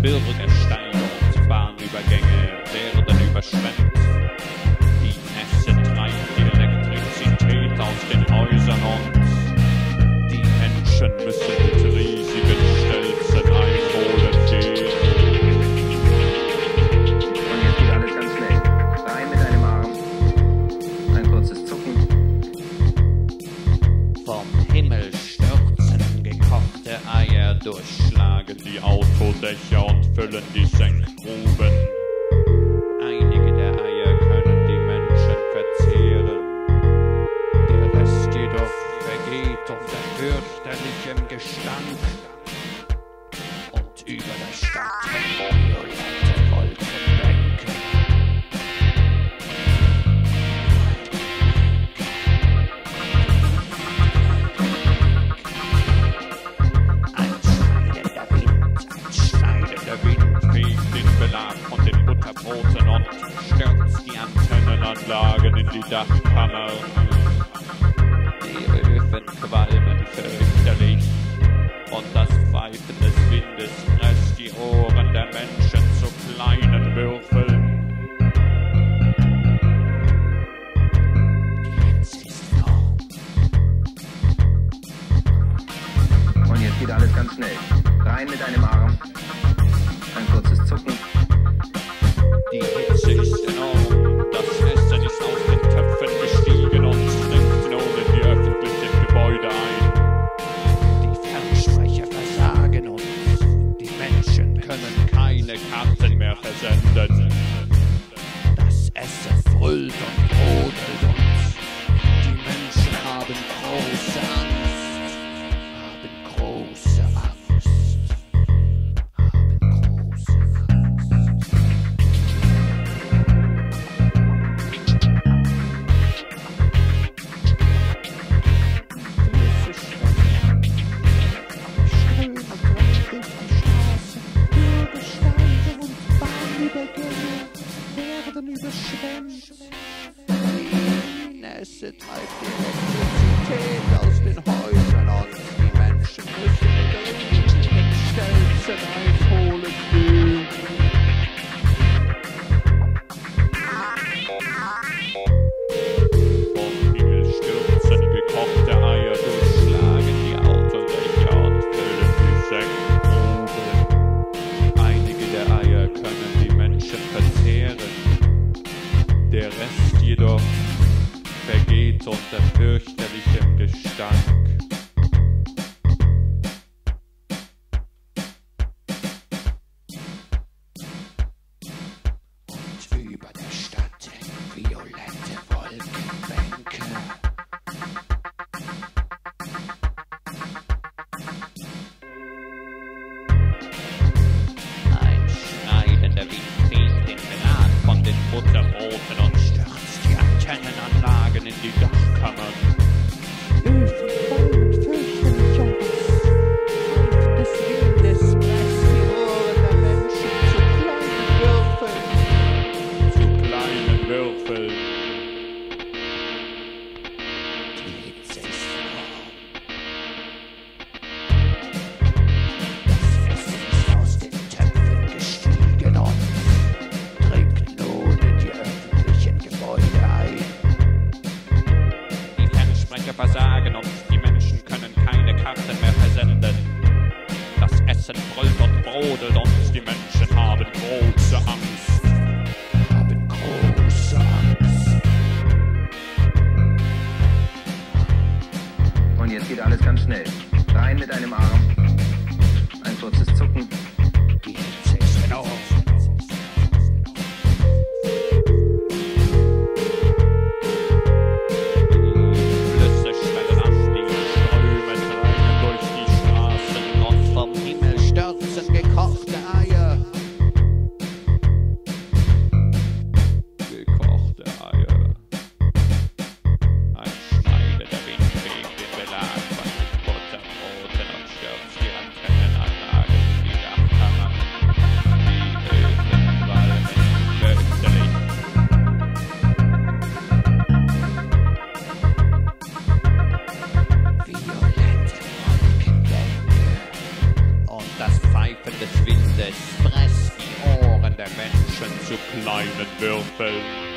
Bürgersteige und Bahnübergänge werden überschwemmt. Die Nässe treibt die Elektrizität aus den Häusern und die Menschen müssen mit riesigen Stelzen einholen gehen. Und jetzt geht alles ganz schnell. Rein mit einem Arm. Ein kurzes Zucken. Vom Himmel stürzen gekochte Eier, durchschlagen die Autodächer und füllen die Senkgruben. Einige der Eier können die Menschen verzehren. Der Rest jedoch vergeht unter fürchterlichem Gestank. Und über der Stadt hängen violette Wolkenbänke. Der Wind fegt den Belag von den Butterbroten und stürzt die Antennenanlagen in die Dachkammer. Die Öfen qualmen fürchterlich und das Pfeifen des Windes presst die Ohren der Menschen zu kleinen Würfeln. Jetzt ist Floh. Und jetzt geht alles ganz schnell. Rein mit einem Arm. Ein kurzes Zucken. Die Hitze ist enorm, das Essen ist aus den Töpfen gestiegen und dringt nun in die öffentlichen Gebäude ein. Die Fernsprecher versagen uns, die Menschen können keine Karten mehr versenden. Das Essen brüllt und brodelt uns, die Menschen haben große Angst, haben große Angst. Die Nässe treibt die Elektrizität aus den Häusern und die Menschen müssen mit riesigen Stelzen einholen gehen. Vom Himmel stürzen gekochte Eier, durchschlagen die Autodächer und füllen die Senkgruben. Einige der Eier können die Menschen verzehren. Der Rest jedoch vergeht unter fürchterlichem Gestank. Und über der Stadt hängen violette Wolkenbänke. Ein schneidender Wind fegt den Belag von den Butterbroten und stürzt die Antennenanlagen in die Dachkammern. Öfen qualmen fürchterlich aus. Pfeifen des Windes presst die Ohren der Menschen zu kleinen Würfeln. Die Hitze ist enorm. Das Essen ist aus den Töpfen gestiegen und dringt nun in die öffentlichen Gebäude ein. Die Fernsprecher versagen und die Menschen können keine Karten mehr versenden. Das Essen brüllt und brodelt und die Menschen haben große Angst. Haben große Angst. Und jetzt geht alles ganz schnell. Rein mit einem Arm. Ein kurzes Zucken. Die Hitze ist enorm. Flüsse schwellen an, die Ströme treiben durch die Straßen und vom Himmel stürzen gekochte Eier. Pfeifen des Windes presst die Ohren der Menschen zu kleinen Würfeln.